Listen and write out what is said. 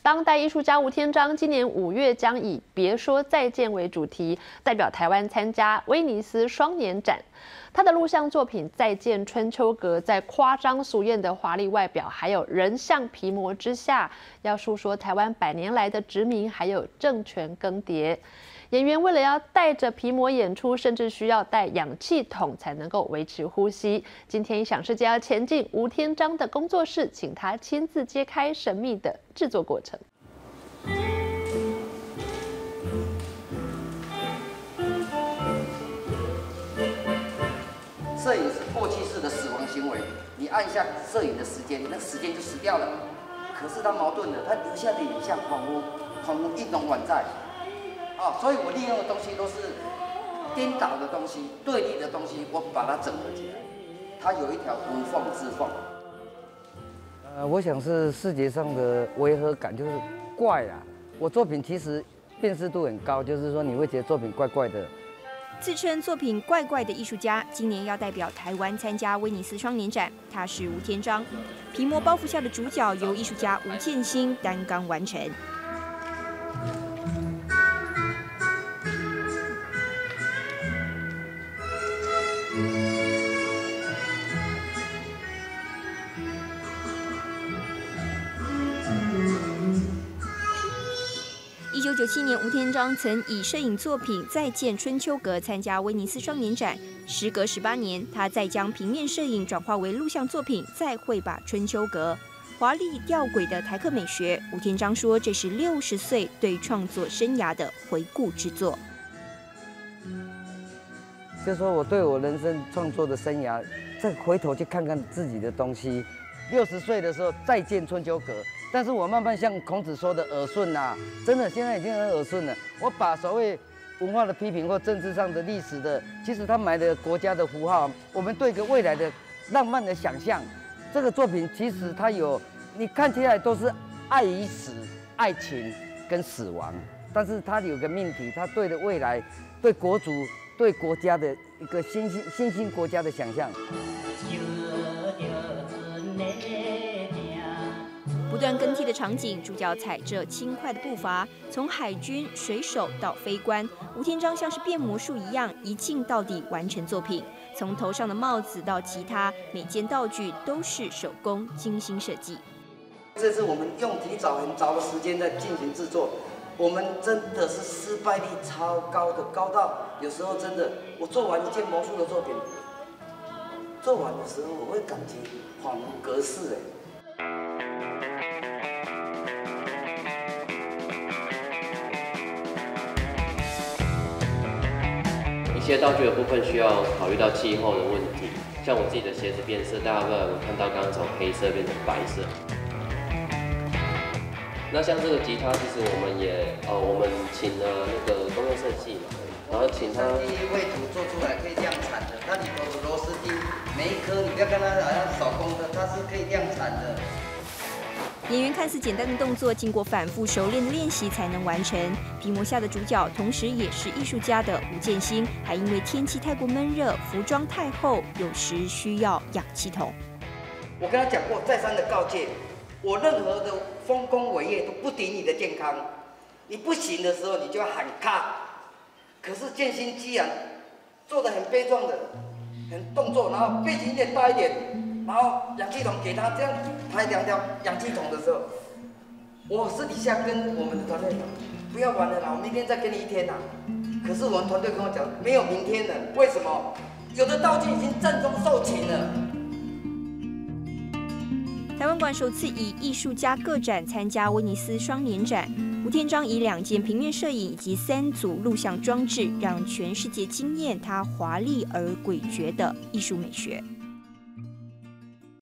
当代艺术家吴天章今年5月将以“别说再见”为主题，代表台湾参加威尼斯双年展。他的录像作品《再见春秋阁》在夸张俗艳的华丽外表，还有人像皮膜之下，要述说台湾100年来的殖民，还有政权更迭。演员为了要带着皮膜演出，甚至需要带氧气筒才能够维持呼吸。今天影响世界要前进吴天章的工作室，请他亲自揭开神秘的制作过程。 摄影是过去式的死亡行为，你按下摄影的时间，那时间就死掉了。可是它矛盾的，它留下的影像仿佛一种宛在。所以我利用的东西都是颠倒的东西、对立的东西，我把它整合起来，它有一条无缝之缝。 我想是视觉上的违和感，就是怪啦。我作品其实辨识度很高，就是说你会觉得作品怪怪的。 自称作品怪怪的艺术家，今年要代表台湾参加威尼斯双年展。他是吴天章，皮膜包袱下的主角由艺术家吴建兴担纲完成。1997年，吴天章曾以摄影作品《再见春秋阁》参加威尼斯双年展。时隔18年，他再将平面摄影转化为录像作品《再会吧春秋阁》。华丽吊诡的台客美学，吴天章说这是60岁对创作生涯的回顾之作。 就是说我对我人生创作的生涯，再回头去看看自己的东西。60岁的时候再见春秋阁。但是我慢慢像孔子说的耳顺呐，真的现在已经很耳顺了。我把所谓文化的批评或政治上的历史的，其实他埋的国家的符号，我们对一个未来的浪漫的想象。这个作品其实它有，你看起来都是爱与死、爱情跟死亡，但是它有个命题，它对的未来、对国族、对国家的一个新兴国家的想象。 不断更替的场景，主角踩着轻快的步伐，从海军、水手到飞官，吴天章像是变魔术一样，一镜到底完成作品。从头上的帽子到吉他，每件道具都是手工精心设计。 这次我们用很早的时间在进行制作，我们真的是失败率超高的，高到有时候真的，我做完一件魔术的作品，做完的时候我会感觉恍如隔世一些道具的部分需要考虑到气候的问题，像我自己的鞋子变色，大家有看到刚刚从黑色变成白色。那像这个吉他，其实我们请了那个工业设计嘛，然后请他 3D绘图做出来可以量产的，它里头的螺丝钉每一颗，你不要看它好像手工的，它是可以量产的。 演员看似简单的动作，经过反复熟练的练习才能完成。皮膜下的主角，同时也是艺术家的吴建兴，还因为天气太过闷热，服装太厚，有时需要氧气筒。 我跟他讲过，再三的告诫，我任何的丰功伟业都不敌你的健康。你不行的时候，你就要喊卡。可是建兴既然做得很悲壮的，很动作，然后背景音乐大一点。然后氧气筒给他，这样抬2条氧气筒的时候，我私底下跟我们的团队讲，不要玩了啦，我明天再给你1天啦。可是我们团队跟我讲，没有明天了，为什么？有的道具已经正宗售罄了。 台湾馆首次以艺术家个展参加威尼斯双年展，吴天章以2件平面摄影以及3组录像装置，让全世界惊艳他华丽而诡谲的艺术美学。